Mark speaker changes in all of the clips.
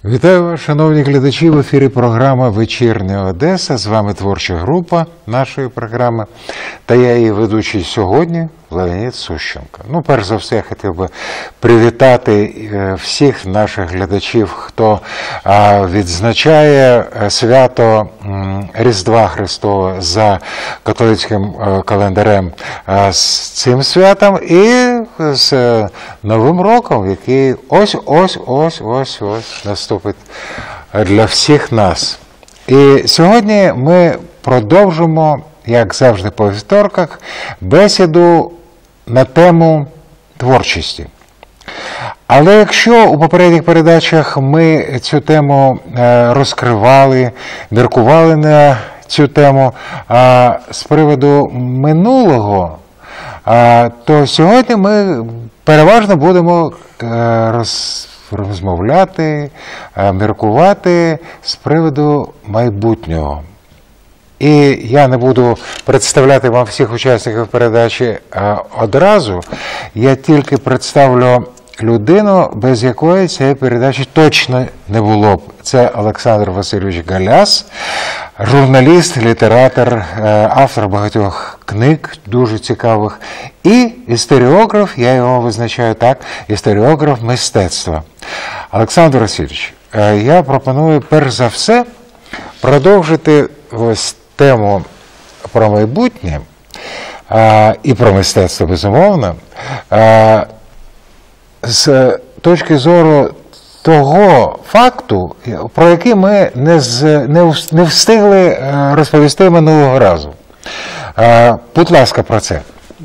Speaker 1: Вітаю вас, шановні глядачі, в ефірі програма «Вечірня Одеса». З вами творча група нашої програми та я її ведучий сьогодні, Леонід Сущенко. Перш за все, я хотів би привітати всіх наших глядачів, хто відзначає свято Різдва Христового за католицьким календарем з цим святом і з Новим роком, який ось наступить для всіх нас. І сьогодні ми продовжимо, як завжди по вівторках, бесіду на тему творчості. Але якщо у попередніх передачах ми цю тему розкривали, міркували на цю тему з приводу минулого, то сьогодні ми переважно будемо розмовляти, міркувати з приводу майбутнього. І я не буду представляти вам всіх учасників передачі одразу, я тільки представлю людину, без якої цієї передачі точно не було б. Це Олександр Васильович Галяс, журналіст, літератор, автор багатьох книг, дуже цікавих, і історіограф, я його визначаю так, історіограф мистецтва. Олександр Васильович, я пропоную перш за все продовжити ось тему про майбутнє і про мистецтво, безумовно, з точки зору того факту, про який ми не встигли розповісти минулого разу. Будь ласка, про це.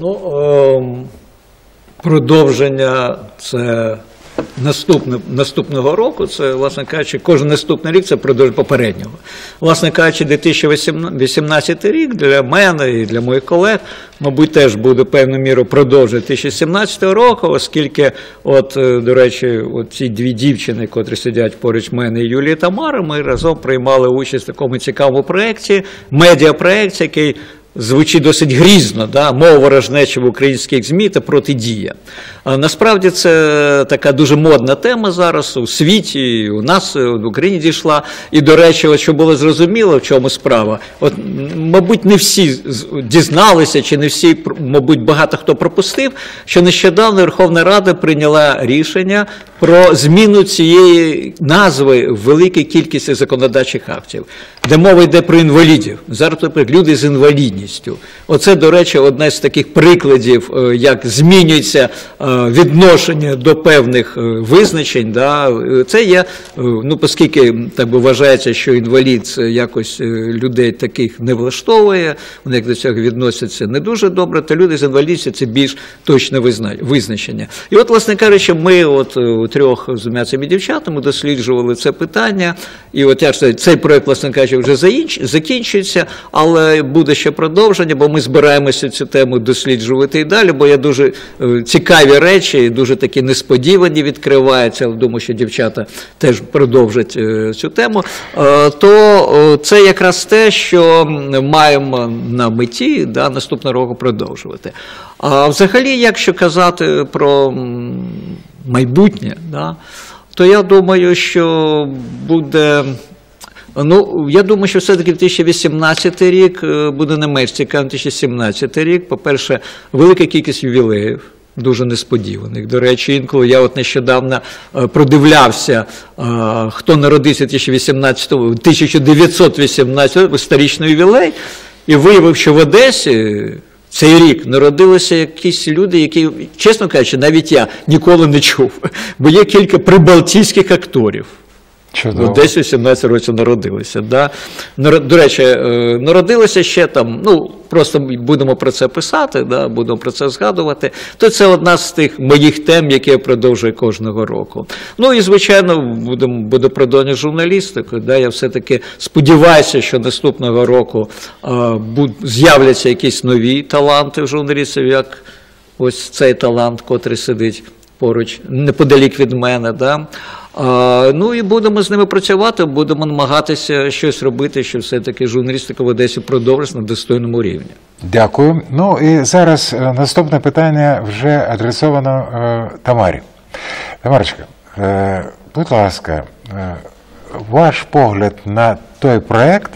Speaker 2: Продовження це наступного року, це, власне кажучи, кожен наступний рік це продовження попереднього. Власне кажучи, 2018 рік для мене і для моїх колег, мабуть, теж буде певною мірою продовження 2017 року, оскільки, до речі, ці дві дівчини, котрі сидять поруч мене, Юлія і Тамара, ми разом приймали участь в такому цікавому проєкті, медіапроєкті, який звучить досить грізно, мова ворожнечі в українських ЗМІ та протидія. Насправді це така дуже модна тема зараз у світі, у нас в Україні дійшла. І, до речі, що було зрозуміло, в чому справа. Мабуть, не всі дізналися, чи не всі, мабуть, багато хто пропустив, що нещодавно Верховна Рада прийняла рішення про зміну цієї назви в великій кількості законодавчих актів, де мова йде про інвалідів. Зараз люди з інвалідністю. Оце, до речі, одне з таких прикладів, як змінюється відношення до певних визначень. Це є, оскільки так би вважається, що інвалід це якось людей таких не влаштовує, вони як до цього відносяться не дуже добре, то люди з інвалідністю це більш точне визначення. І власне кажучи, ми трьох з цими дівчатами досліджували це питання, і цей проєкт, власне кажучи, вже закінчується, але буде ще продовження, бо ми збираємося цю тему досліджувати і далі, бо є дуже цікаві речі, дуже такі несподівані відкриваються, думаю, що дівчата теж продовжать цю тему, то це якраз те, що маємо на меті наступного року продовжувати. А взагалі, якщо казати про майбутнє, то я думаю, що буде... я думаю, що все-таки 2018 рік буде не менш цікавим, 2017 рік. По-перше, велика кількість ювілеїв, дуже несподіваних. До речі, інколи я нещодавно продивлявся, хто народився 1918 сторічний ювілей, і виявив, що в Одесі цей рік народилися якісь люди, які, чесно кажучи, навіть я ніколи не чув, бо є кілька прибалтійських акторів. Десь у 17 років народилися. До речі, народилися ще там, просто будемо про це писати, будемо про це згадувати, то це одна з тих моїх тем, які я продовжую кожного року. І, звичайно, буду продовжувати журналістику. Я все-таки сподіваюся, що наступного року з'являться якісь нові таланти в журналістів, як ось цей талант, котрий сидить поруч, неподалік від мене. І будемо з ними працювати, будемо намагатися щось робити, щоб все-таки журналістика в Одесі продовжилась на достойному рівні.
Speaker 1: Дякую. І зараз наступне питання вже адресовано Тамарі. Тамарочка, будь ласка, ваш погляд на той проєкт,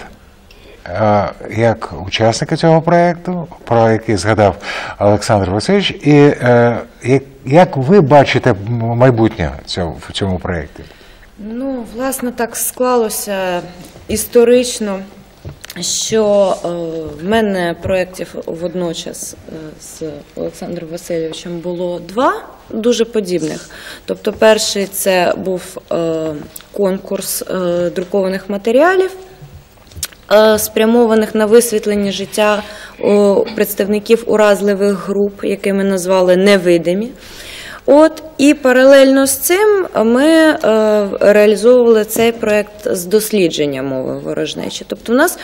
Speaker 1: як учасника цього проєкту, про який згадав Олександр Васильович, і як ви бачите майбутнє в цьому проєкті?
Speaker 3: Ну, власне, так склалося історично, що в мене проєктів водночас з Олександром Васильовичем було два дуже подібних. Тобто перший це був конкурс друкованих матеріалів, спрямованих на висвітлення життя представників уразливих груп, які ми назвали невидимі. І паралельно з цим ми реалізовували цей проєкт з дослідження мови ворожнечі. Тобто в нас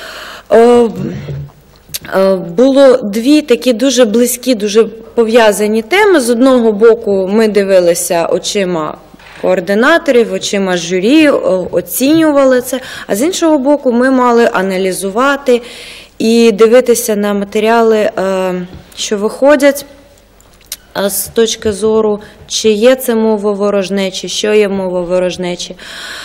Speaker 3: було дві такі дуже близькі, дуже пов'язані теми. З одного боку ми дивилися очима координаторів, очима журі, оцінювали це, а з іншого боку ми мали аналізувати і дивитися на матеріали, що виходять, з точки зору, чи є це мова ворожнечі, що є мова ворожнечі.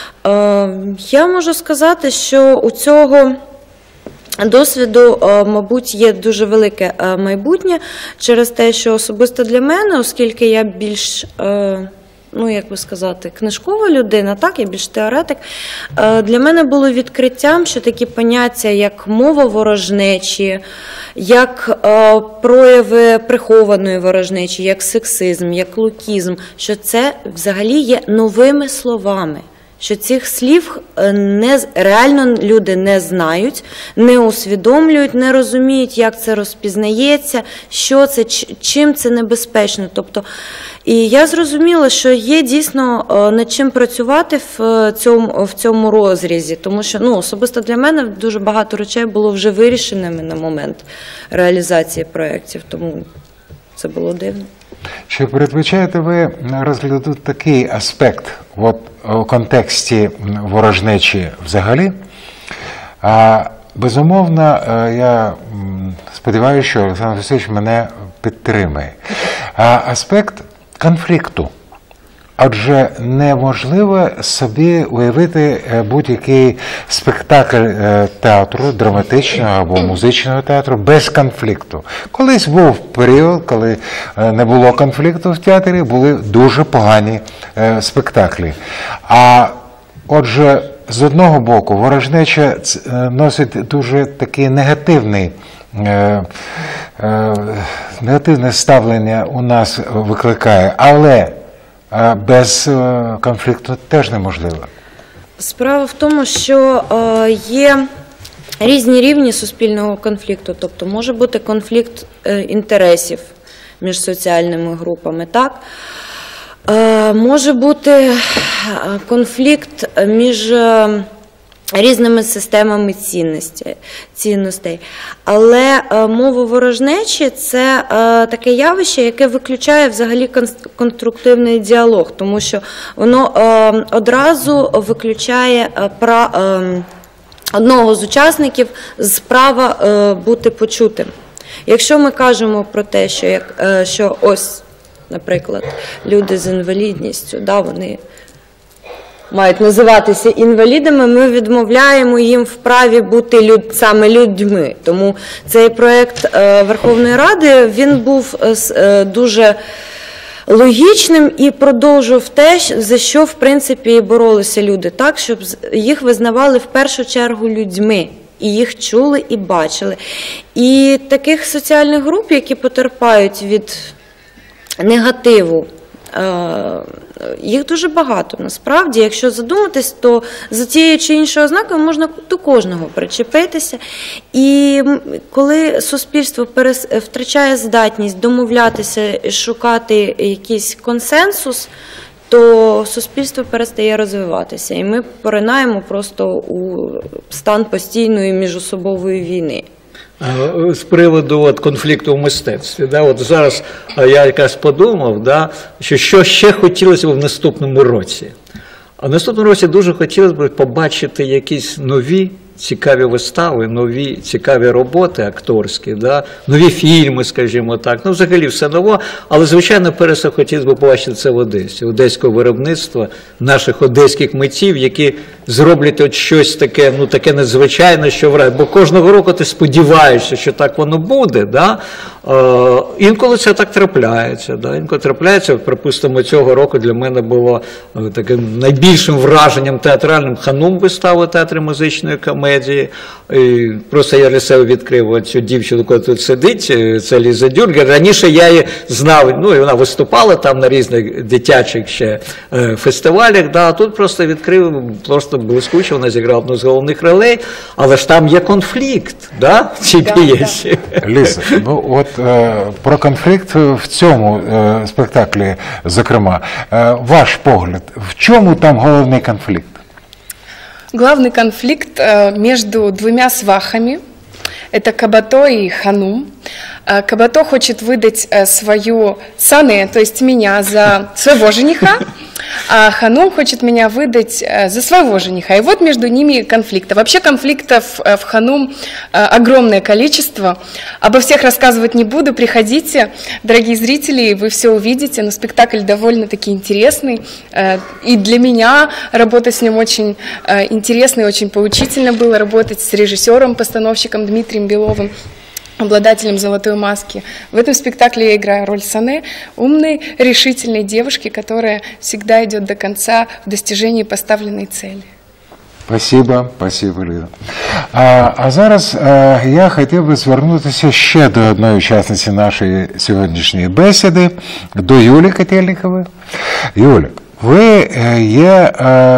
Speaker 3: Я можу сказати, що у цього досвіду, мабуть, є дуже велике майбутнє через те, що особисто для мене, оскільки я більш, як би сказати, книжкова людина, так, я більш теоретик, для мене було відкриттям, що такі поняття, як мова ворожнечі, як прояви прихованої ворожнечі, як сексизм, як лукізм, що це взагалі є новими словами. Що цих слів реально люди не знають, не усвідомлюють, не розуміють, як це розпізнається, що це, чим це небезпечно. Тобто, і я зрозуміла, що є дійсно над чим працювати в цьому розрізі, тому що особисто для мене дуже багато речей було вже вирішеними на момент реалізації проєктів, тому це було дивно.
Speaker 1: Чи передбачаєте ви розгляду такий аспект у контексті ворожнечі взагалі? Безумовно, я сподіваюся, що Олександр Васильович мене підтримає. Аспект конфлікту. Отже, неможливо собі уявити будь-який спектакль театру, драматичного або музичного театру без конфлікту. Колись був період, коли не було конфлікту в театрі, були дуже погані спектаклі. Отже, з одного боку, ворожнеча носить дуже такий негативне ставлення у нас викликає, але без конфлікту теж неможливо.
Speaker 3: Справа в тому, що є різні рівні суспільного конфлікту. Тобто може бути конфлікт інтересів між соціальними групами, так? Може бути конфлікт між різними системами цінностей. Але мова ворожнечі – це таке явище, яке виключає взагалі конструктивний діалог, тому що воно одразу виключає одного з учасників з права бути почутим. Якщо ми кажемо про те, що ось, наприклад, люди з інвалідністю, вони мають називатися інвалідами, ми відмовляємо їм в праві бути саме людьми. Тому цей проєкт Верховної Ради, він був дуже логічним і продовжував те, за що, в принципі, і боролися люди, так, щоб їх визнавали в першу чергу людьми. І їх чули і бачили. І таких соціальних груп, які потерпають від негативу, їх дуже багато. Насправді, якщо задуматись, то за тією чи іншою ознакою можна до кожного причепитися. І коли суспільство втрачає здатність домовлятися і шукати якийсь консенсус, то суспільство перестає розвиватися. І ми поринаємо просто у стан постійної міжособової війни.
Speaker 2: З приводу конфлікту в мистецтві. Зараз я якраз подумав, що ще хотілося б в наступному році. А в наступному році дуже хотілося б побачити якісь нові цікаві вистави, нові цікаві роботи акторські, да? Нові фільми, скажімо так, ну взагалі все нове, але звичайно перше хотілося б побачити це в Одесі, одеського виробництва, наших одеських митців, які зроблять от щось таке, ну таке надзвичайне, що вражає, бо кожного року ти сподіваєшся, що так воно буде, да? Інколи це так трапляється, да? Інколи трапляється, припустимо, цього року для мене було таким найбільшим враженням театральним Ханум вистави театрі музичної комедії. І просто я для себе відкрив цю дівчину, яка тут сидить, це Ліза Дюргер. Раніше я її знав, ну і вона виступала там на різних дитячих ще фестивалях, да? А тут просто відкрив, просто блискуче, вона зіграла одну з головних ролей, але ж там є конфлікт, да? В цій п'єсі.
Speaker 1: Ліза, ну от про конфлікт в цьому спектаклі, зокрема, ваш погляд, в чому там головний конфлікт?
Speaker 4: Главный конфликт между двумя свахами. Это Кабато и Ханум. Кабато хочет выдать свою Сане, то есть меня, за своего жениха, а Ханум хочет меня выдать за своего жениха. И вот между ними конфликт. Вообще конфликтов в Ханум огромное количество. Обо всех рассказывать не буду. Приходите, дорогие зрители, вы все увидите. Но спектакль довольно-таки интересный. И для меня работать с ним очень интересно и очень поучительно было. Работать с режиссером, постановщиком Дмитрием Беловым, обладателем «Золотой маски». В этом спектакле я играю роль Сане, умной, решительной девушки, которая всегда идет до конца в достижении поставленной цели.
Speaker 1: Спасибо, спасибо, Ліза. А зараз я хотів би звернутися ще до одної учасниці нашої сьогоднішньої бесіди, до Юлії Котельникової. Юля, ви є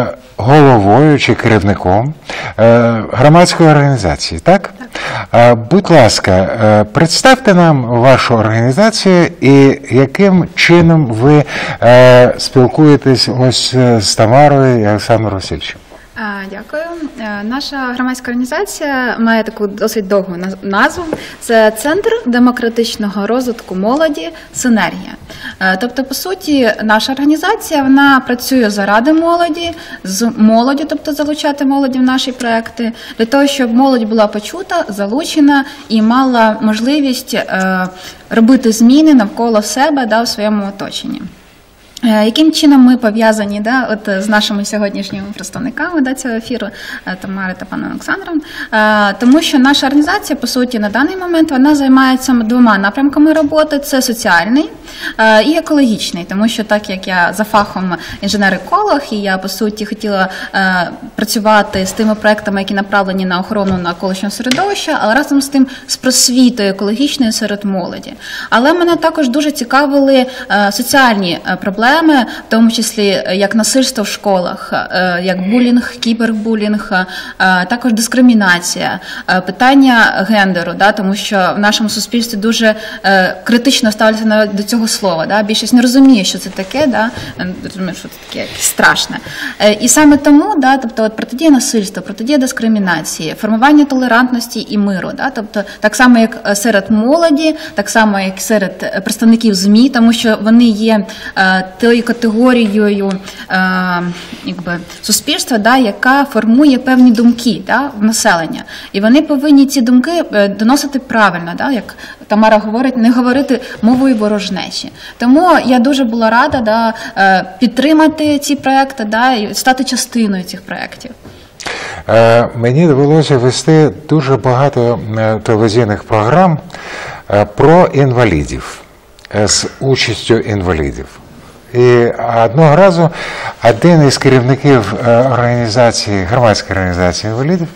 Speaker 1: головою чи керівником громадської організації, так? Будь ласка, представте нам вашу організацію і яким чином ви спілкуєтесь ось з Тамарою і Олександром Васильовичем.
Speaker 5: Дякую. Наша громадська організація має таку досить довгу назву. Це Центр демократичного розвитку молоді «Синергія». Тобто, по суті, наша організація, вона працює заради молоді, з молоддю, тобто залучати молоді в наші проекти, для того, щоб молодь була почута, залучена і мала можливість робити зміни навколо себе, в своєму оточенні. Яким чином ми пов'язані з нашими сьогоднішніми представниками цього ефіру, Тамарою та паном Олександром? Тому що наша організація, по суті, на даний момент вона займається двома напрямками роботи. Це соціальний і екологічний. Тому що так як я за фахом інженер-еколог, і я, по суті, хотіла працювати з тими проектами, які направлені на охорону навколишнього середовища, але разом з тим з просвітою екологічною серед молоді. Але мене також дуже цікавили соціальні проблеми, в тому числі як насильство в школах, як булінг, кібербулінг, також дискримінація, питання гендеру, тому що в нашому суспільстві дуже критично ставляться до цього слова. Більшість не розуміє, що це таке, розуміє, що це таке якесь страшне. І саме тому, тобто, протидія насильству, протидія дискримінації, формування толерантності і миру, тобто так само, як серед молоді, так само, як серед представників ЗМІ, тому що вони є тою категорією суспільства, яка формує певні думки в населення. І вони повинні ці думки доносити правильно, як Тамара говорить, не говорити мовою ворожнечі. Тому я дуже була рада підтримати ці проекти і стати частиною цих проєктів.
Speaker 1: Мені довелося вести дуже багато телевізійних програм про інвалідів, з участю інвалідів. І одного разу один із керівників громадської організації інвалідів,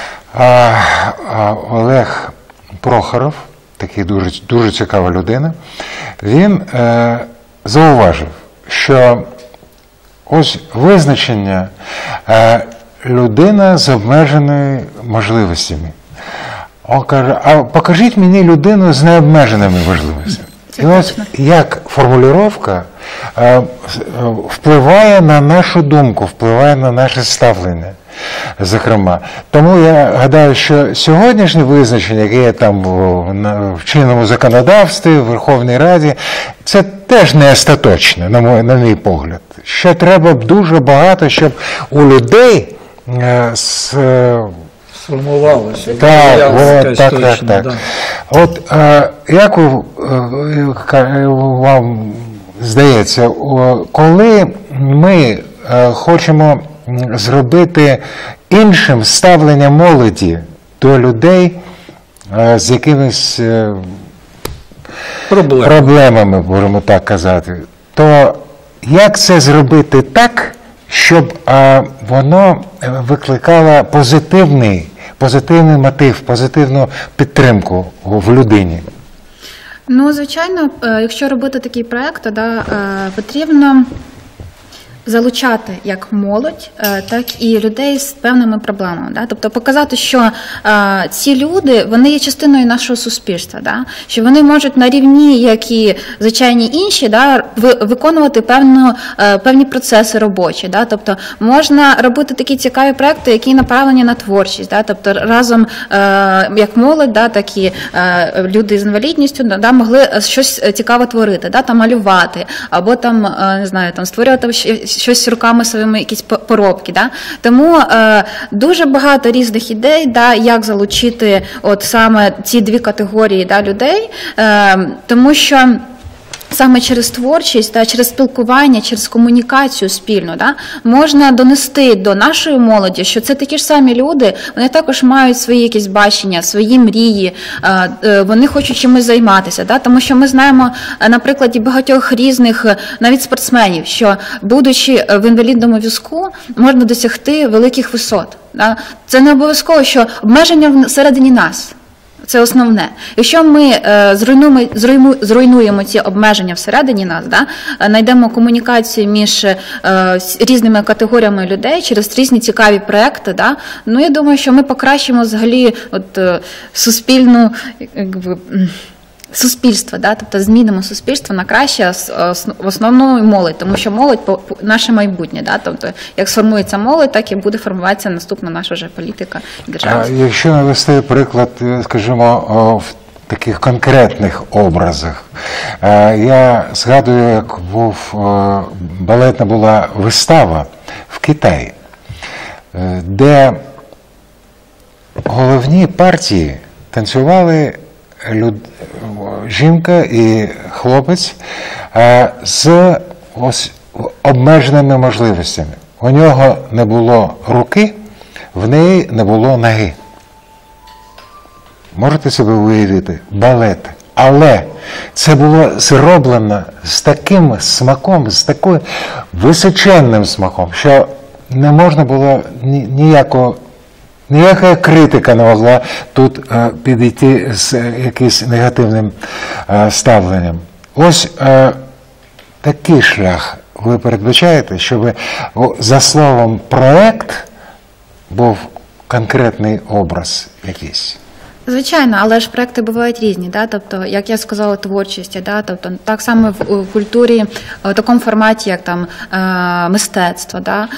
Speaker 1: Олег Прохоров, такий дуже цікава людина, він зауважив, що ось визначення людина з обмеженими можливостями. Він каже, а покажіть мені людину з необмеженими можливостями. І ось як формулювання впливає на нашу думку, впливає на наше ставлення, зокрема. Тому я гадаю, що сьогоднішнє визначення, яке є там в чинному законодавстві, в Верховній Раді, це теж не остаточне, на мій погляд. Ще треба дуже багато, щоб у людей з
Speaker 2: сформувалося.
Speaker 1: Так,
Speaker 2: Якась
Speaker 1: от, так.
Speaker 2: точно, да.
Speaker 1: От як вам здається, коли ми хочемо зробити іншим ставлення молоді до людей з якимись проблемами, можемо так казати, то як це зробити так, щоб воно викликало позитивний мотив, позитивну підтримку в людині?
Speaker 5: Ну, звичайно, якщо робити такий проєкт, то потрібно залучати як молодь, так і людей з певними проблемами. Да? Тобто показати, що ці люди, вони є частиною нашого суспільства, да? Що вони можуть на рівні, як і звичайні інші, да, виконувати певні процеси робочі. Да? Тобто можна робити такі цікаві проекти, які направлені на творчість. Да? Тобто разом як молодь, да, так і люди з інвалідністю, да, могли щось цікаве творити, да? Там малювати, або там, не знаю, там створювати щось руками своїми, якісь поробки. Да? Тому дуже багато різних ідей, да, як залучити от саме ці дві категорії, да, людей, тому що саме через творчість, та через спілкування, через комунікацію спільну, да, можна донести до нашої молоді, що це такі ж самі люди, вони також мають свої якісь бачення, свої мрії, вони хочуть чимось займатися. Да, тому що ми знаємо на прикладі багатьох різних, навіть спортсменів, що будучи в інвалідному візку, можна досягти великих висот. Да. Це не обов'язково, що обмеження всередині нас. Це основне. Якщо ми зруйнуємо ці обмеження всередині нас, да, знайдемо комунікацію між різними категоріями людей через різні цікаві проекти, да, ну, я думаю, що ми покращимо взагалі от, суспільство, да, тобто змінимо суспільство на краще, в основному молодь, тому що молодь – наше майбутнє. Да, тобто, як сформується молодь, так і буде формуватися наступна наша вже політика і держава.
Speaker 1: Якщо навести приклад, скажімо, в таких конкретних образах, я згадую, як балетна була вистава в Китаї, де головні партії танцювали жінка і хлопець з обмеженими можливостями. У нього не було руки, в неї не було ноги. Можете себе уявити? Балет. Але це було зроблено з таким смаком, з таким височенним смаком, що не можна було ніяка критика не могла тут підійти з якимось негативним ставленням. Ось такий шлях ви передбачаєте, щоб за словом проект був конкретний образ якийсь?
Speaker 5: Звичайно, але ж проекти бувають різні, да? Тобто, як я сказала, творчість, да? Тобто, так само в культурі, в такому форматі, як там мистецтво, да?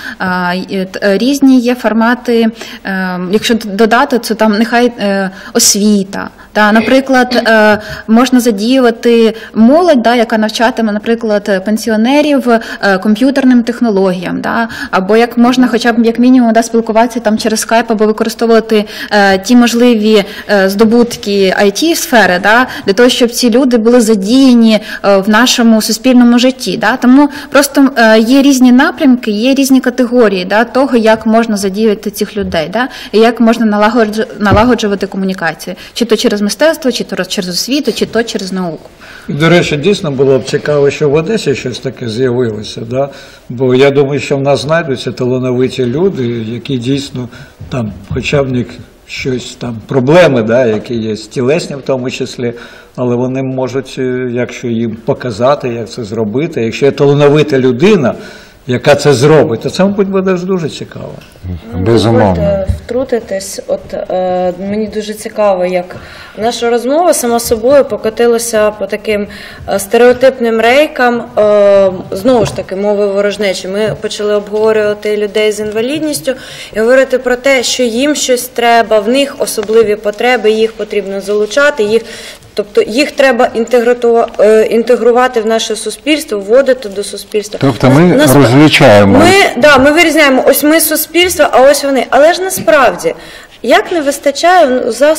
Speaker 5: Різні є формати, якщо додати, це там нехай освіта. Да? Наприклад, можна задіювати молодь, да, яка навчатиме, наприклад, пенсіонерів комп'ютерним технологіям, да? Або як можна хоча б як мінімум, да, спілкуватися там через скайп, або використовувати ті можливі здобутки IT-сфери, да, для того, щоб ці люди були задіяні в нашому суспільному житті. Да. Тому просто є різні напрямки, є різні категорії, да, того, як можна задіяти цих людей, да, і як можна налагоджувати комунікацію. Чи то через мистецтво, чи то через освіту, чи то через науку.
Speaker 2: До речі, дійсно було б цікаво, що в Одесі щось таке з'явилося, да? Бо я думаю, що в нас знайдуться талановиті люди, які дійсно там, хоча б в них щось там, проблеми, да, які є тілесні в тому числі, але вони можуть, якщо їм показати, як це зробити, якщо є талановита людина, яка це зробить, то це, мабуть, буде дуже цікаво.
Speaker 1: Безумовно.
Speaker 3: Втрутитись, мені дуже цікаво, як наша розмова сама собою покотилася по таким стереотипним рейкам, знову ж таки, мови ворожнечі. Ми почали обговорювати людей з інвалідністю і говорити про те, що їм щось треба, в них особливі потреби, їх потрібно залучати, тобто їх треба інтегрувати в наше суспільство, вводити до суспільства.
Speaker 1: Тобто ми розлічаємо.
Speaker 3: Ми вирізняємо, ось ми суспільство, а ось вони. Але ж насправді Як не вистачає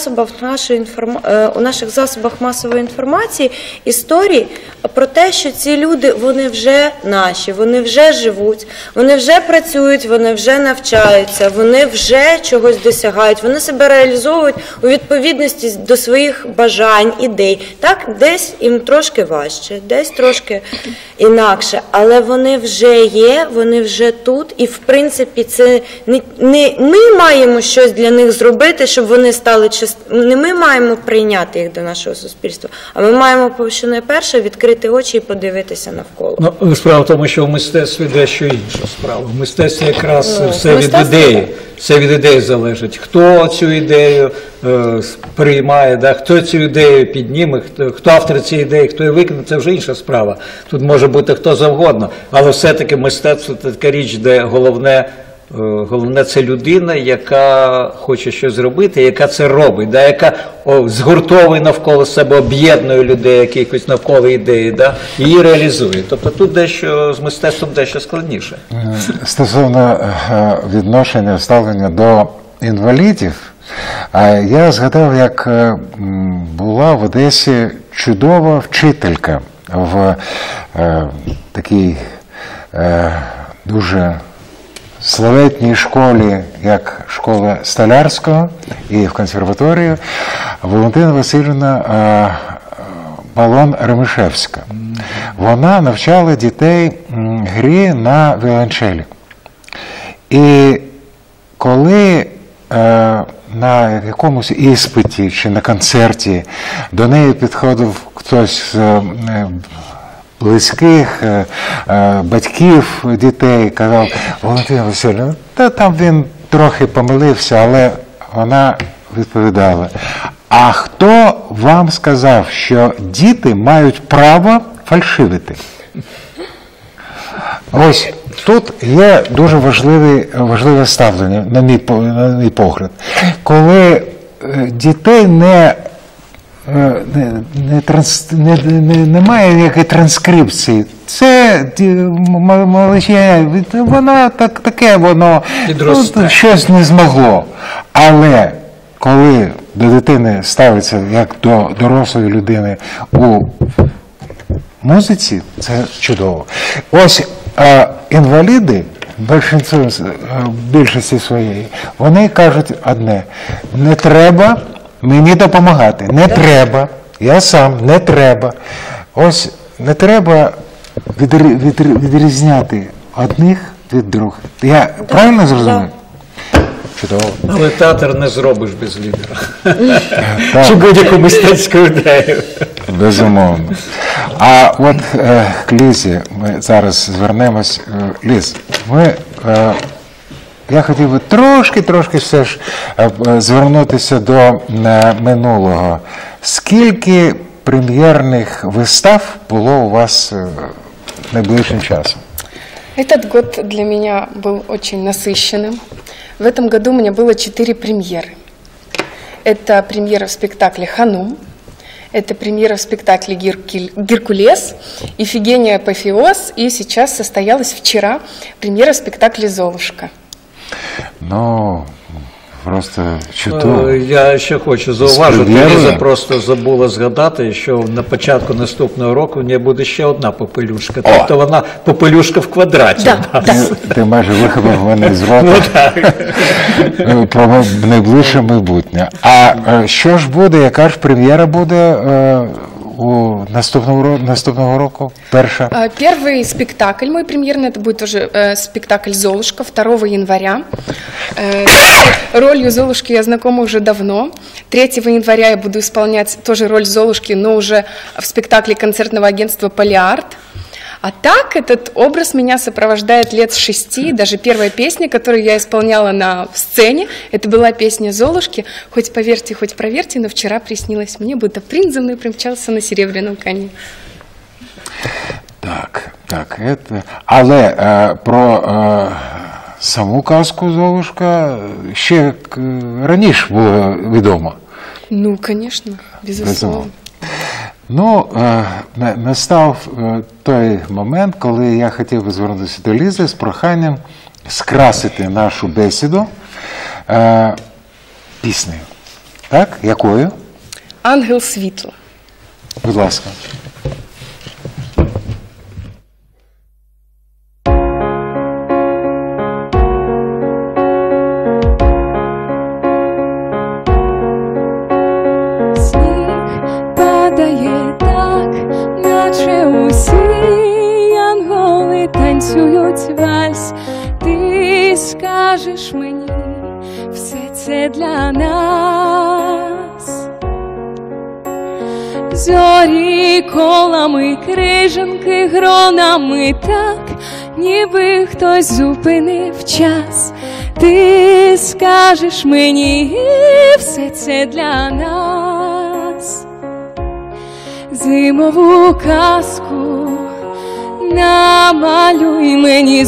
Speaker 3: у наших засобах масової інформації історій про те, що ці люди, вони вже наші, вони вже живуть, вони вже працюють, вони вже навчаються, вони вже чогось досягають, вони себе реалізовують у відповідності до своїх бажань, ідей. Так, десь їм трошки важче, десь трошки інакше, але вони вже є, вони вже тут, і в принципі це не ми маємо щось для них зробити, щоб вони стали не ми маємо прийняти їх до нашого суспільства, а ми маємо, що найперше, відкрити очі і подивитися навколо.
Speaker 2: Ну, справа в тому, що в мистецтві дещо інша справа. В мистецтві якраз все від
Speaker 3: мистецтво
Speaker 2: ідеї. Все від ідеї залежить. Хто цю ідею приймає, да? Хто цю ідею підніме, хто автор цієї ідеї, хто її викине, це вже інша справа. Тут може бути хто завгодно. Але все-таки мистецтво – це така річ, де головне це людина, яка хоче щось зробити, яка це робить, да? Яка згуртовує навколо себе, об'єднує людей якихось навколо ідеї, да? І її реалізує. Тобто тут дещо з мистецтвом дещо складніше.
Speaker 1: Стосовно відношення, ставлення до інвалідів, я згадав, як була в Одесі чудова вчителька в такій дуже славетній школі, як школа Столярського і в консерваторію, Валентина Васильівна Балон-Ремишевська. Вона навчала дітей грі на віолончелі. І коли на якомусь іспиті чи на концерті до неї підходив хтось з близьких батьків дітей, казав: Валентина Васильівна, та там він трохи помилився, але вона відповідала: а хто вам сказав, що діти мають право фальшивити? Ось тут є дуже важливе ставлення, на мій погляд. Коли дітей немає ніякої транскрипції, це малече, воно таке, воно щось не змогло. Але коли до дитини ставиться як до дорослої людини у музиці, це чудово. Ось інваліди, більшості своєї, вони кажуть одне: не треба мені допомагати, не треба, я сам, не треба. Ось не треба відрізняти одних від других. Я правильно зрозумів? Чудово.
Speaker 2: Але театр не зробиш без лідера. Чи будь-яку мистецьку ідею.
Speaker 1: Безумовно. А от к Лізі ми зараз звернемось. Ліз, я хотів би трошки все ж звернутися до минулого. Скільки прем'єрних вистав було у вас найближчим часом?
Speaker 4: Этот год для меня был очень насыщенным. В этом году у меня было 4 премьеры. Это премьера в спектакле «Ханум», это премьера в спектакле «Геркулес», «Ифигения Апофеоз», и сейчас состоялась вчера премьера в спектакле «Золушка».
Speaker 1: Ну, просто чудово.
Speaker 2: Я ще хочу зауважити, Ліза просто забула згадати, що на початку наступного року в неї буде ще одна попелюшка. Тобто вона попелюшка в квадраті.
Speaker 1: Ти майже вихопив мене з рота про найближче майбутнє. А що ж буде, яка ж прем'єра буде у наступного року? Перша?
Speaker 4: Первый спектакль мой премьерный, это будет тоже спектакль «Золушка» 2 января. Ролью Золушки я знакома уже давно. 3 января я буду исполнять тоже роль Золушки, но уже в спектакле концертного агентства «Полиарт». А так этот образ меня сопровождает лет с 6. Даже первая песня, которую я исполняла на сцене, это была песня Золушки. Хоть поверьте, хоть проверьте, но вчера приснилось мне, будто принц за мной примчался на серебряном коне.
Speaker 1: Так, але про саму казку «Золушка» ще раніше було відомо.
Speaker 4: Ну, конечно, безусловно.
Speaker 1: Ну, настав той момент, коли я хотів би звернутися до Лізи з проханням скрасити нашу бесіду піснею. Так? Якою?
Speaker 4: «Ангел світла».
Speaker 1: Будь ласка.
Speaker 6: Сніг падає так, наче усі янголи танцюють вальс. Ти скажеш мені, все це для нас. Зорі колами, крижанки гронами, так, ніби хтось зупинив час. Ти скажеш мені, все це для нас. Зимову казку намалюй мені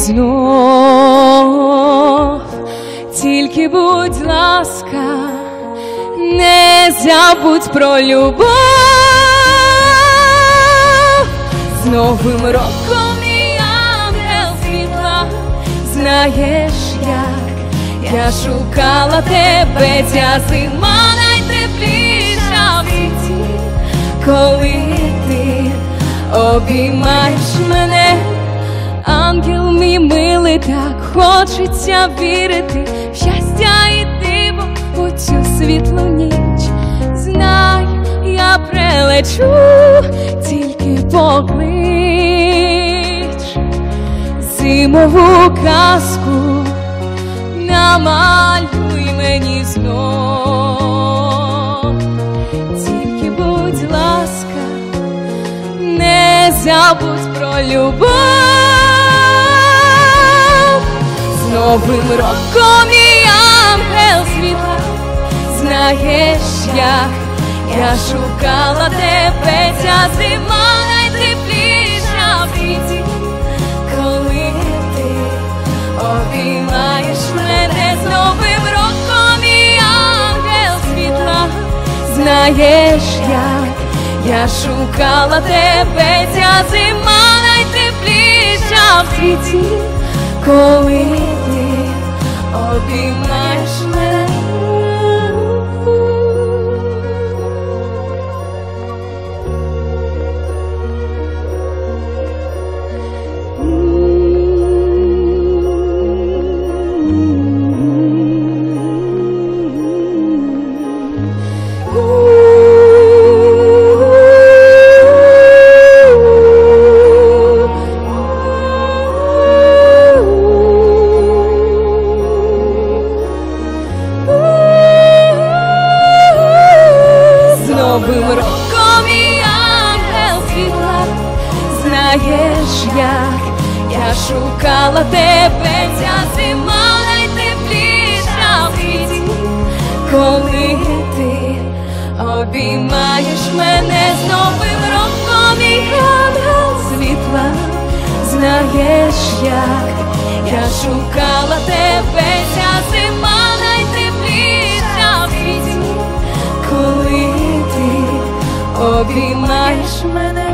Speaker 6: знов. Тільки, будь ласка, не забудь про любов. З Новим роком, мій ангел світла, знаєш як я шукала тебе, ця зима найтепліша в світі, коли ти обіймаєш мене. Ангел мій милий, так хочеться вірити в щастя і диво у цю світлу ніч. Знай, я прилечу, тільки поклич. Зимову казку намалюй мені знов. Тільки, будь ласка, не забудь про любов. З Новим роком, мій ангел світла, знаєш як я шукала тебе, ця зима найтепліша в світі, коли ти обіймаєш мене. З Новим роком, мій ангел світла, знаєш як я шукала тебе, ця зима найтепліша в світі, коли ти обіймаєш мене. Новим роком, мій ангел світла, знаєш як я шукала тебе, ця зима найтепліша в світі, коли ти обіймаєш мене. З Новим роком, мій ангел світла, знаєш як я шукала тебе, ця зима найтепліша в світі, коли ти обіймаєш мене.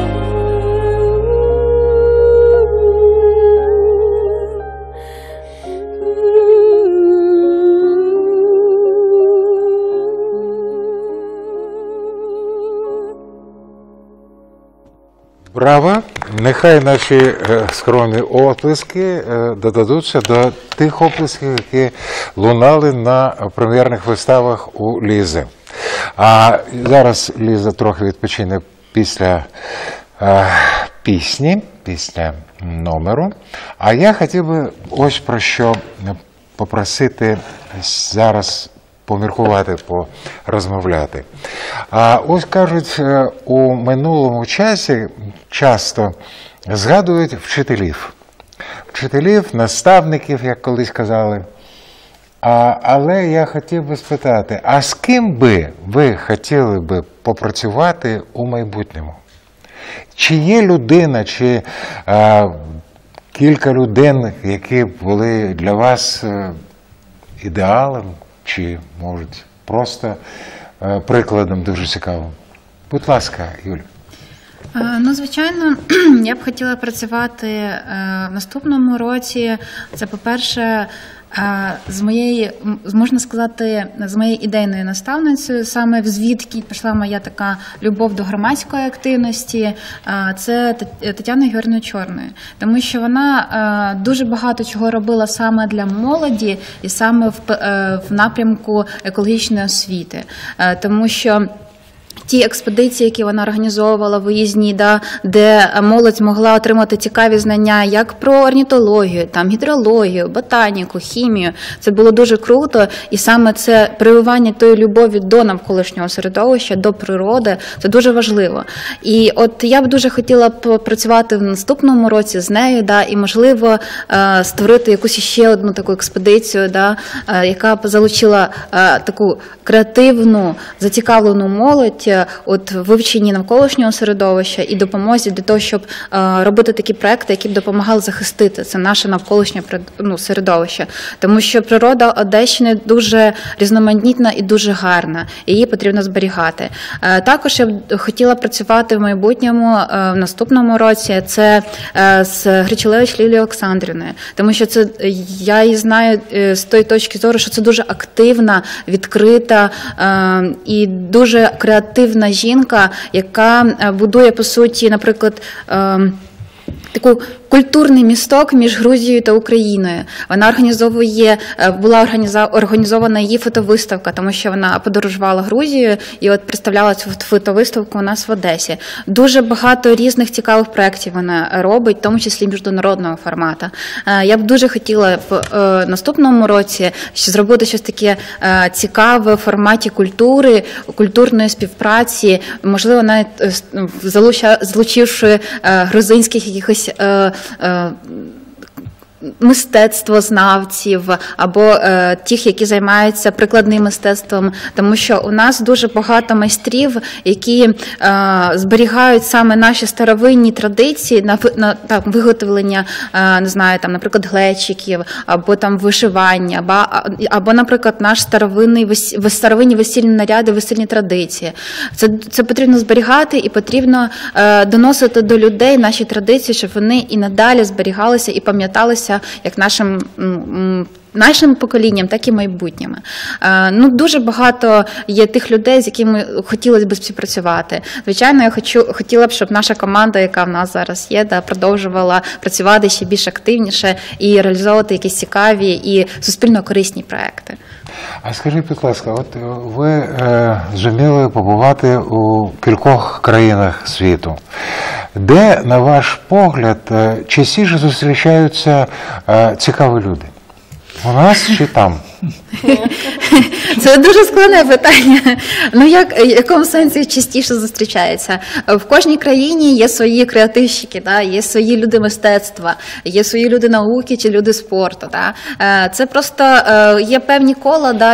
Speaker 1: Браво! Нехай наші скромні оплески додадуться до тих оплесків, які лунали на прем'єрних виставах у Лізи. А зараз Ліза трохи відпочине після пісні, після номеру. А я хотів би ось про що попросити зараз поміркувати, порозмовляти. А ось кажуть, у минулому часі часто згадують вчителів. Вчителів, наставників, як колись казали. Але я хотів би спитати, а з ким би ви хотіли би попрацювати у майбутньому? Чи є людина, чи кілька людей, які були для вас ідеалом, чи, може, просто прикладом дуже цікавим? Будь ласка, Юлія.
Speaker 5: Ну, звичайно, я б хотіла працювати в наступному році. Це, по-перше, Можна сказати, з моєю ідейною наставницею, саме звідки пішла моя така любов до громадської активності, це Тетяна Георгіївна Чорною. Тому що вона дуже багато чого робила саме для молоді і саме в напрямку екологічної освіти. Тому що ті експедиції, які вона організовувала виїзні, де молодь могла отримати цікаві знання як про орнітологію, там, гідрологію, ботаніку, хімію, це було дуже круто. І саме це прививання тої любові до навколишнього середовища, до природи, це дуже важливо. І от я б дуже хотіла працювати в наступному році з нею, і, можливо, створити якусь ще одну таку експедицію, яка б залучила таку креативну, зацікавлену молодь от вивченні навколишнього середовища і допомозі для того, щоб робити такі проекти, які б допомагали захистити це наше навколишнє середовище. Тому що природа Одещини дуже різноманітна і дуже гарна, і її потрібно зберігати. Також я б хотіла працювати в майбутньому, в наступному році, це з Гречилевич Лілією Олександрівною, тому що це, я її знаю з тої точки зору, що це дуже активна, відкрита і дуже креативна жінка, яка будує, по суті, наприклад, таку культурний місток між Грузією та Україною. Вона була організована її фотовиставка, тому що вона подорожувала Грузією і от представляла цю фотовиставку у нас в Одесі. Дуже багато різних цікавих проєктів вона робить, в тому числі міжнародного формату. Я б дуже хотіла в наступному році зробити щось таке цікаве в форматі культури, культурної співпраці, можливо, навіть залучивши грузинських якихось мистецтвознавців або тих, які займаються прикладним мистецтвом, тому що у нас дуже багато майстрів, які зберігають саме наші старовинні традиції на виготовлення, не знаю, там, наприклад, глечиків, або там вишивання, або, наприклад, наш старовинні весільні наряди, весільні традиції. Це потрібно зберігати і потрібно доносити до людей наші традиції, щоб вони і надалі зберігалися і пам'яталися як нашим поколінням, так і майбутніми. Дуже багато є тих людей, з якими хотілося б співпрацювати. Звичайно, я хотіла б, щоб наша команда, яка в нас зараз є, продовжувала працювати ще більш активніше і реалізовувати якісь цікаві і суспільно корисні проекти.
Speaker 1: А скажіть, будь ласка, от ви зуміли побувати у кількох країнах світу. Де, на ваш погляд, частіше зустрічаються цікаві люди? У нас чи там?
Speaker 5: Це дуже складне питання. В якому сенсі частіше зустрічається? В кожній країні є свої креативщики, є свої люди мистецтва, є свої люди науки чи люди спорту. Це просто є певні кола, в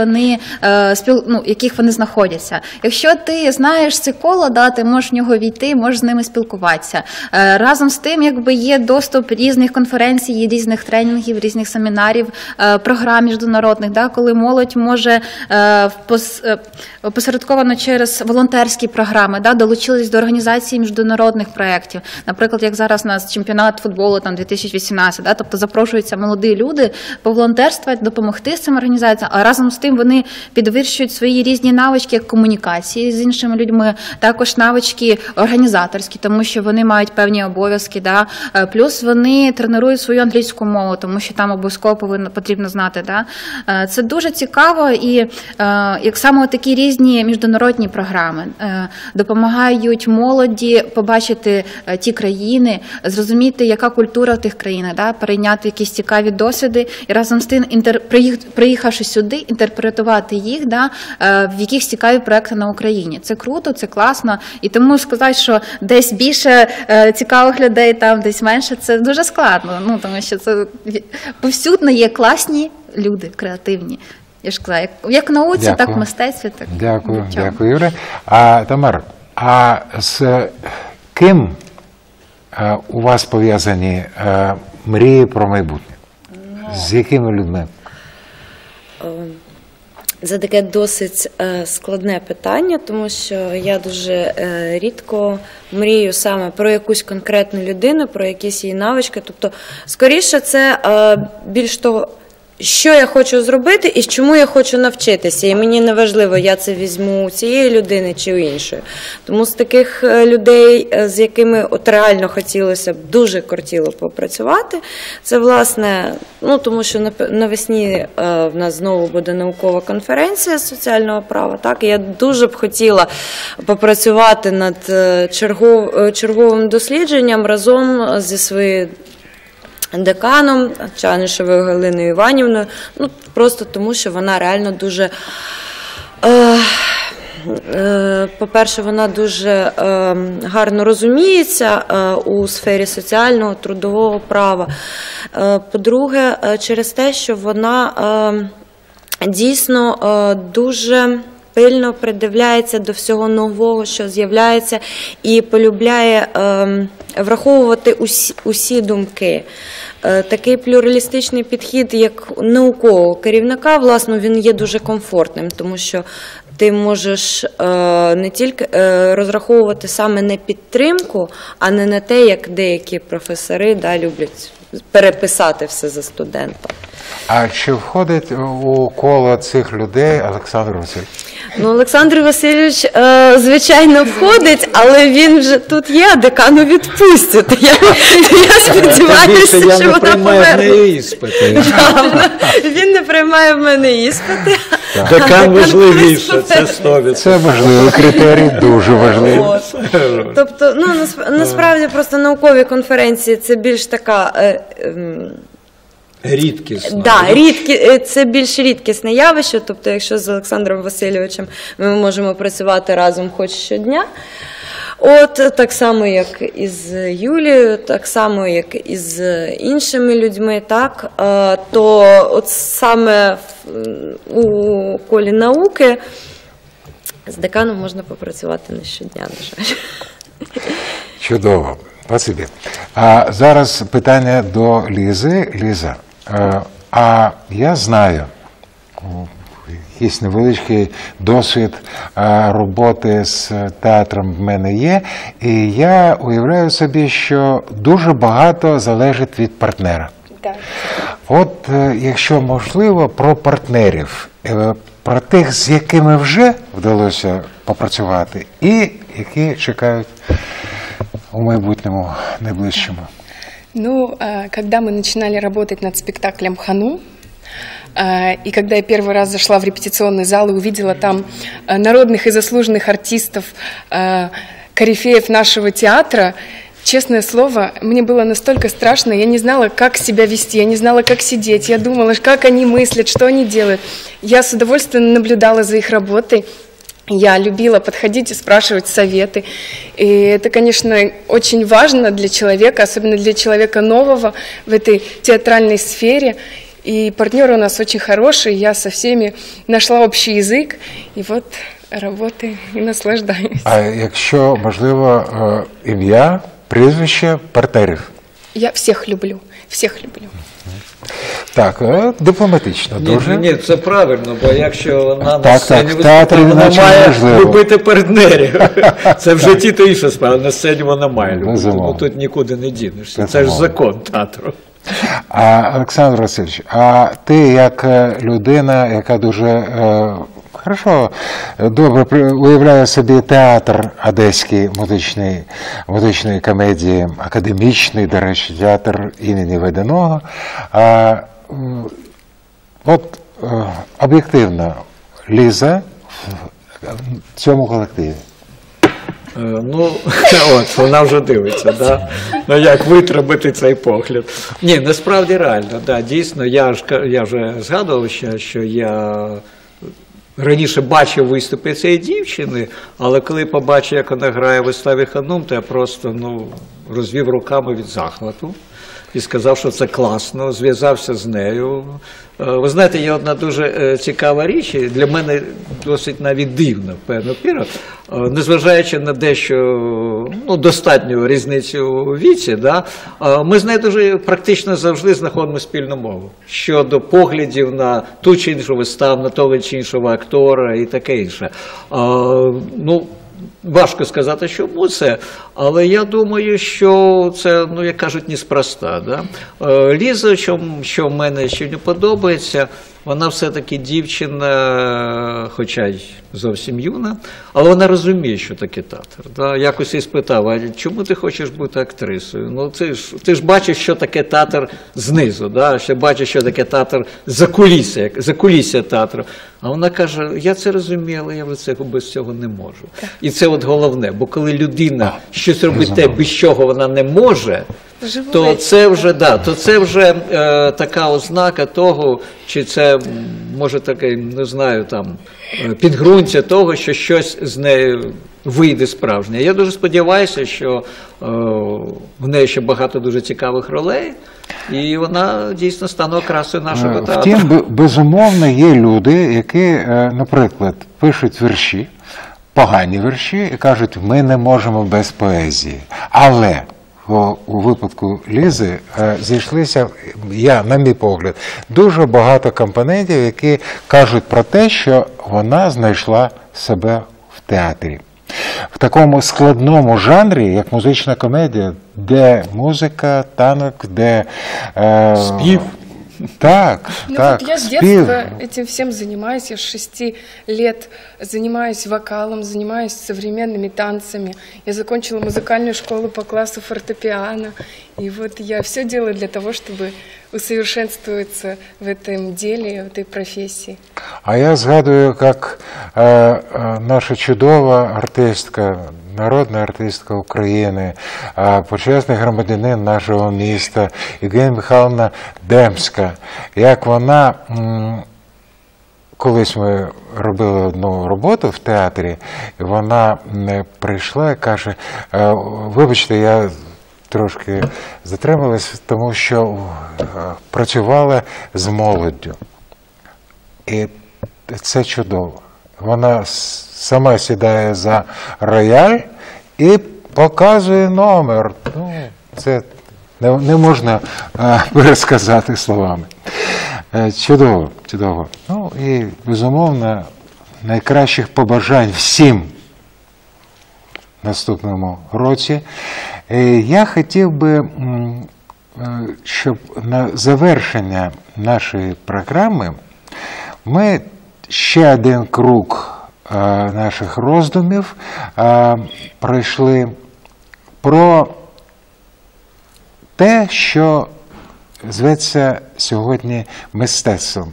Speaker 5: яких вони знаходяться. Якщо ти знаєш ці кола, ти можеш в нього війти, можеш з ними спілкуватися. Разом з тим, є доступ різних конференцій, різних тренінгів, різних семінарів, програм міжнародних, коли молодь може опосередковано через волонтерські програми долучились до організації міжнародних проєктів. Наприклад, як зараз у нас чемпіонат футболу 2018, тобто запрошуються молоді люди поволонтерствувати, допомогти з цим організаціям, а разом з тим вони підвищують свої різні навички як комунікації з іншими людьми, також навички організаторські, тому що вони мають певні обов'язки, плюс вони тренують свою англійську мову, тому що там обов'язково потрібно знати. Це дуже цікаво, і як саме такі різні міжнародні програми допомагають молоді побачити ті країни, зрозуміти, яка культура в тих країнах, перейняти якісь цікаві досвіди і разом з тим, приїхавши сюди, інтерпретувати їх в якихось цікаві проекти на Україні. Це круто, це класно, і тому сказати, що десь більше цікавих людей, там десь менше, це дуже складно, тому що це повсюдно є класні люди, креативні. Я ж казала, як в науці,
Speaker 1: Дякую.
Speaker 5: так в мистецтві. Так.
Speaker 1: Дякую, Юрій. Тамар, а з ким у вас пов'язані мрії про майбутнє? З якими людьми?
Speaker 3: Це таке досить складне питання, тому що я дуже рідко мрію саме про якусь конкретну людину, про якісь її навички. Тобто, скоріше, це більш того, що я хочу зробити і чому я хочу навчитися. І мені не важливо, я це візьму у цієї людини чи у іншої. Тому з таких людей, з якими от реально хотілося б, дуже кортіло попрацювати, це, власне, ну, тому що навесні в нас знову буде наукова конференція з соціального права, так, і я дуже б хотіла попрацювати над черговим дослідженням разом зі своєю деканом Чанишевою Галиною Іванівною, ну, просто тому, що вона реально дуже, по-перше, вона дуже гарно розуміється у сфері соціального, трудового права. По-друге, через те, що вона дійсно дуже пильно придивляється до всього нового, що з'являється, і полюбляє враховувати усі думки. Такий плюралістичний підхід, як наукового керівника, власне, він є дуже комфортним, тому що ти можеш не тільки розраховувати саме на підтримку, а не на те, як деякі професори люблять переписати все за студента.
Speaker 1: А чи входить у коло цих людей Олександр Васильович?
Speaker 3: Ну, Олександр Васильович, звичайно, входить, але він вже тут є, а декану відпустять. Я сподіваюся, що вона повернеться. Він не приймає в мене іспити.
Speaker 2: Декан важливіше, це 100%.
Speaker 1: Це важливий критерій, дуже важливий.
Speaker 3: Тобто, ну, насправді, просто наукові конференції – це більш така...
Speaker 2: Рідкісно.
Speaker 3: Це більш рідкісне явище, тобто якщо з Олександром Васильовичем ми можемо працювати разом хоч щодня, от так само, як і з Юлією, так само, як і з іншими людьми, так, то от саме у колі науки з деканом можна попрацювати не щодня, на жаль.
Speaker 1: Чудово. Спасибі. А зараз питання до Лізи. Ліза, а я знаю, якийсь невеличкий досвід роботи з театром в мене є, і я уявляю собі, що дуже багато залежить від партнера.
Speaker 4: Так.
Speaker 1: От, якщо можливо, про партнерів, про тих, з якими вже вдалося попрацювати, і які чекають в майбутньому найближчому.
Speaker 4: Ну, когда мы начинали работать над спектаклем «Ханум», и когда я первый раз зашла в репетиционный зал и увидела там народных и заслуженных артистов, корифеев нашего театра, честное слово, мне было настолько страшно, я не знала, как себя вести, я не знала, как сидеть, я думала, как они мыслят, что они делают. Я с удовольствием наблюдала за их работой. Я любила подходить и спрашивать советы. И это, конечно, очень важно для человека, особенно для человека нового в этой театральной сфере. И партнеры у нас очень хорошие, я со всеми нашла общий язык. И вот работаю и наслаждаюсь.
Speaker 1: А якщо, можливо, ім'я, прізвище партнерів?
Speaker 4: Я всех люблю, всех люблю.
Speaker 1: Так, дипломатично дуже.
Speaker 2: Ні, це правильно, бо якщо вона на сцені
Speaker 1: театрі
Speaker 2: вона має
Speaker 1: неможливо
Speaker 2: любити партнерів. Це в житті то інша справа, на сцені вона має любити, тому тут нікуди не дінешся. Це ж закон театру.
Speaker 1: А, Олександр Васильович, а ти як людина, яка дуже хорошо, добре уявляє собі театр одеський музичної комедії, академічний, до речі, театр імені Веденого. От об'єктивно, Ліза в цьому колективі.
Speaker 2: Ну, от, вона вже дивиться, да? Ну, як витримати цей погляд. Ні, насправді реально, да, дійсно, я вже згадував, що я раніше бачив виступи цієї дівчини, але коли побачив, як вона грає в виставі «Ханум», то я просто розвів руками від захвату і сказав, що це класно, зв'язався з нею. Ви знаєте, є одна дуже цікава річ, і для мене досить навіть дивна в певну міру, незважаючи на дещо достатню різницю у віці, да, ми з нею дуже практично завжди знаходимо спільну мову щодо поглядів на ту чи іншу виставу, на того чи іншого актора і таке інше. Важко сказати, чому це, але я думаю, що це, ну, як кажуть, неспроста. Да? Ліза, що в мене ще не подобається, вона все-таки дівчина, хоча й зовсім юна, але вона розуміє, що таке театр. Да? Якось її спитав, а чому ти хочеш бути актрисою? Ну, ти ж бачиш, що таке театр знизу, да? Ще бачиш, що таке театр закулісся театру. А вона каже, я це розумію, але я без цього не можу. І це от головне, бо коли людина щось робить те, без чого вона не може, то це вже, така ознака того, чи це, може, таке, не знаю, там, підґрунтя того, що щось з нею вийде справжнє. Я дуже сподіваюся, що в неї ще багато дуже цікавих ролей, і вона дійсно стане окрасою нашого театру.
Speaker 1: Втім, безумовно, є люди, які, наприклад, пишуть вірші, погані вірші, і кажуть, ми не можемо без поезії. Але у випадку Лізи зійшлися, на мій погляд, дуже багато компонентів, які кажуть про те, що вона знайшла себе в театрі. В такому складному жанрі, як музична комедія, де музика, танок, де
Speaker 2: спів.
Speaker 1: Так,
Speaker 4: ну,
Speaker 1: так.
Speaker 4: Вот я с детства этим всем занимаюсь, я с 6 лет занимаюсь вокалом, занимаюсь современными танцами. Я закончила музыкальную школу по классу фортепиано. И вот я все делаю для того, чтобы усовершенствоваться в этом деле, в этой профессии.
Speaker 1: А я згадую, як наша чудова артистка, народна артистка України, почесний громадянин нашого міста Євгенія Михайловна Демська, як вона, колись ми робили одну роботу в театрі, і вона прийшла і каже, вибачте, я трошки затрималась, тому що працювала з молоддю. І це чудово. Вона сама сідає за рояль і показує номер. Ну, це не можна пересказати словами. Чудово, чудово. Ну і, безумовно, найкращих побажань всім в наступному році. Я хотів би, щоб на завершення нашої програми ми ще один круг наших роздумів пройшли про те, що зветься сьогодні мистецтвом.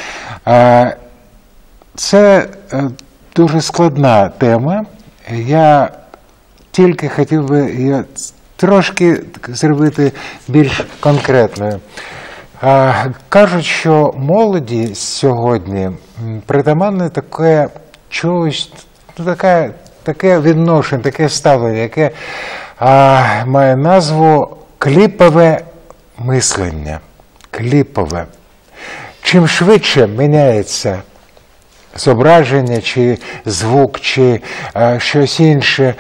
Speaker 1: Це дуже складна тема. Я тільки хотів би її трошки зробити більш конкретною. Кажуть, що молоді сьогодні притаманне таке чогось, таке відношення, таке ставлення, яке має назву кліпове мислення. Кліпове. Чим швидше міняється зображення, чи звук, чи щось інше,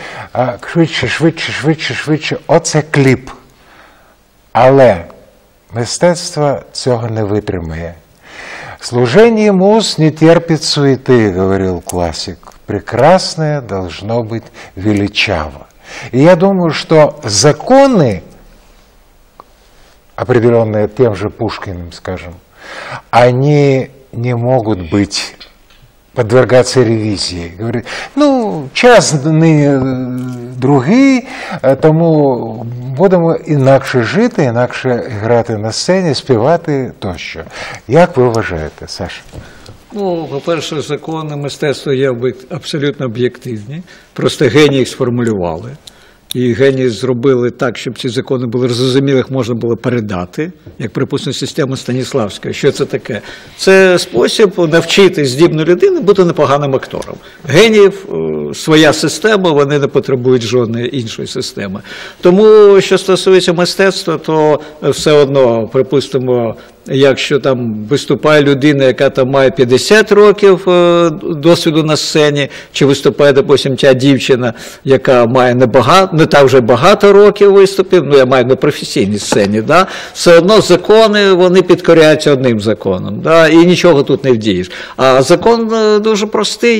Speaker 1: швидше, оце кліп. Але мистецтво цього не витримає. «Служение муз не терпит суеты», говорил классик. «Прекрасное должно быть величаво». И я думаю, что законы, определенные тем же Пушкиным, скажем, они не могут быть подвергаться ревізії. Говорить, ну, час нині другий, тому будемо інакше жити, інакше грати на сцені, співати тощо. Як ви вважаєте, Саша?
Speaker 2: Ну, по-перше, закони мистецтва є абсолютно об'єктивні, просто генії їх сформулювали. І генії зробили так, щоб ці закони були зрозумілі, їх можна було передати, як, припустимо, систему Станіславського. Що це таке? Це спосіб навчити здібну людину бути непоганим актором. Геніїв своя система, вони не потребують жодної іншої системи. Тому, що стосується мистецтва, то все одно, припустимо, якщо там виступає людина, яка там має 50 років досвіду на сцені, чи виступає, допустим, ця дівчина, яка має не так вже багато років виступів, ну я маю на професійній сцені, да? Все одно закони, вони підкоряються одним законом, да? І нічого тут не вдієш. А закон дуже простий.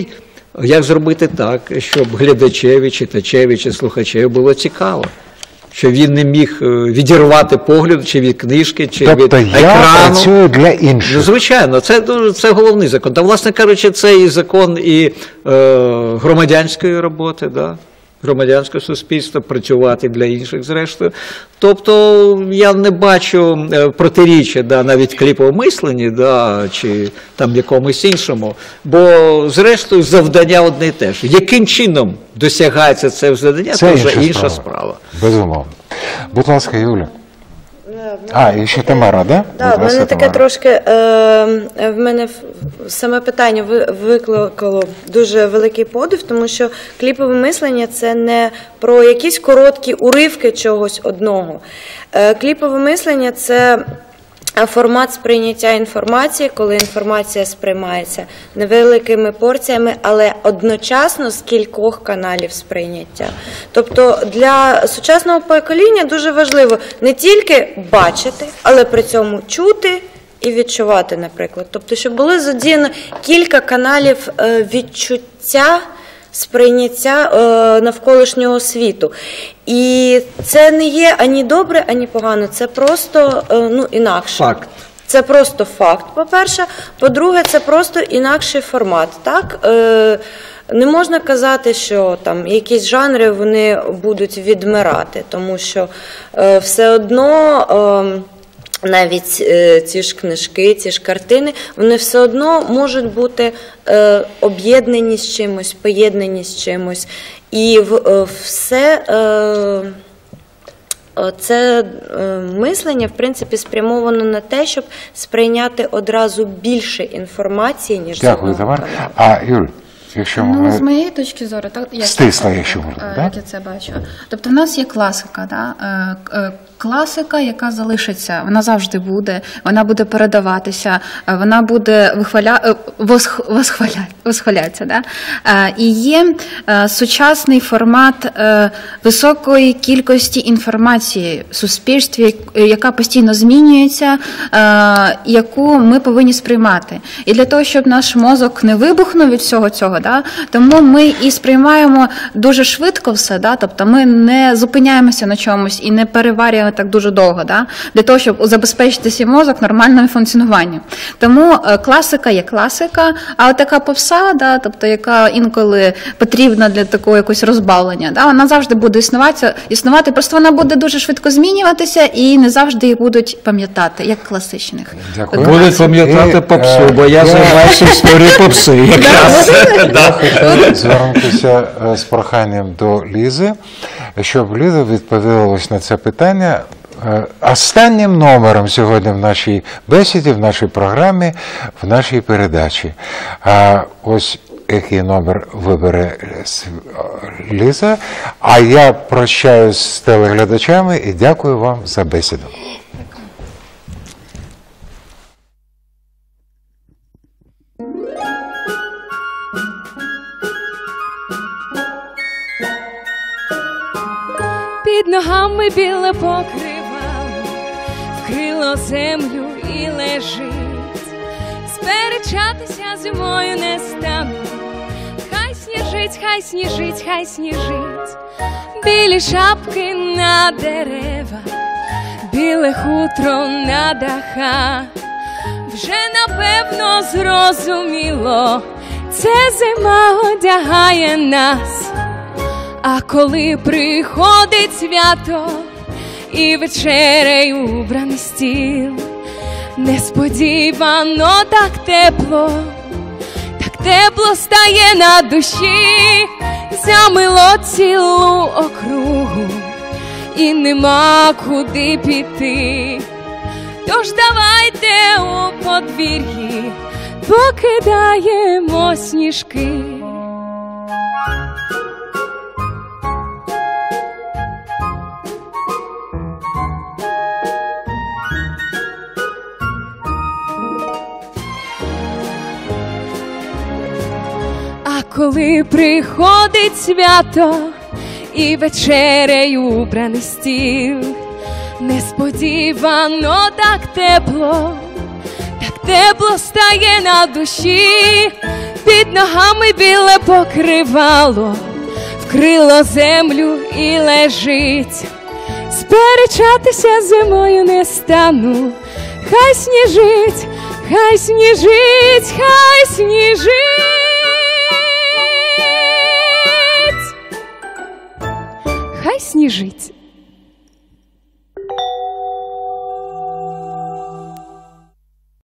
Speaker 2: Як зробити так, щоб глядачеві, читачеві чи слухачеві було цікаво? Що він не міг відірвати погляд чи від книжки, чи
Speaker 1: Тобто
Speaker 2: від екрану.
Speaker 1: я працюю для інших.
Speaker 2: Ну, звичайно, це головний закон. Та, власне кажучи, це і закон і громадянської роботи, да? Громадянського суспільства, працювати для інших, зрештою. Тобто я не бачу протиріччя, да, навіть кліповому мисленні, да, чи там якомусь іншому, бо, зрештою, завдання одне і те ж. Яким чином досягається це завдання, це вже інша справа.
Speaker 1: Безумовно. Будь ласка, Юля. І ще Тамара, да?
Speaker 3: Так, в мене таке трошки, в мене саме питання викликало дуже великий подив, тому що кліпове мислення – це не про якісь короткі уривки чогось одного. Кліпове мислення – це формат сприйняття інформації, коли інформація сприймається невеликими порціями, але одночасно з кількох каналів сприйняття. Тобто для сучасного покоління дуже важливо не тільки бачити, але при цьому чути і відчувати, наприклад. Тобто, щоб були задіяно кілька каналів відчуття, сприйняття навколишнього світу. І це не є ані добре, ані погано, це просто інакше.
Speaker 2: Факт.
Speaker 3: Це просто факт, по-перше. По-друге, це просто інакший формат. Так? Не можна казати, що там якісь жанри вони будуть відмирати, тому що все одно навіть ці ж книжки, ці ж картини, вони все одно можуть бути об'єднані з чимось, поєднані з чимось. І все це мислення, в принципі, спрямовано на те, щоб сприйняти одразу більше інформації, ніж
Speaker 1: Дякую, Тамара. А, Юль, якщо ми...
Speaker 5: З моєї точки зору, так,
Speaker 1: стисло, якщо можна,
Speaker 5: як я це бачу. Тобто в нас є класика, да? Класика, яка залишиться, вона завжди буде, вона буде передаватися, вона буде восхвалятися. Да? І є сучасний формат високої кількості інформації в суспільстві, яка постійно змінюється, яку ми повинні сприймати. І для того, щоб наш мозок не вибухнув від всього цього, да? Тому ми і сприймаємо дуже швидко все, да? Тобто ми не зупиняємося на чомусь і не переварюємо так дуже довго, да? Для того, щоб забезпечити свій мозок нормальним функціонуванням. Тому класика є класика, а от така попса, да? Тобто, яка інколи потрібна для такого якогось розбавлення, да? Вона завжди буде існувати, просто вона буде дуже швидко змінюватися і не завжди їх будуть пам'ятати, як класичних.
Speaker 1: Дякую.
Speaker 2: Будуть пам'ятати попсу, бо я займаюся історією попси якраз.
Speaker 1: Я хотів звернутися з проханням до Лізи, щоб Ліза відповіла ось на це питання. Останнім номером сьогодні в нашій бесіді, в нашій програмі, в нашій передачі. Ось який номер вибере Ліза, а я прощаюсь з телеглядачами і дякую вам за бесіду.
Speaker 6: Під ногами біле покривало, вкрило землю і лежить. Сперечатися зимою не стану. Хай сніжить, хай сніжить, хай сніжить. Білі шапки на дерева, біле хутро на дахах. Вже напевно зрозуміло, це зима одягає нас. А коли приходить свято і вечерею убраний стіл, несподівано так тепло стає на душі, замило цілу округу і нема куди піти. Тож давайте у подвір'ї покидаємо сніжки. Коли приходить свято і вечерею убраний стіл, несподівано так тепло стає на душі, під ногами біле покривало, вкрило землю і лежить. Сперечатися зимою не стану, хай сніжить, хай сніжить, хай сніжить. Хай сніжить.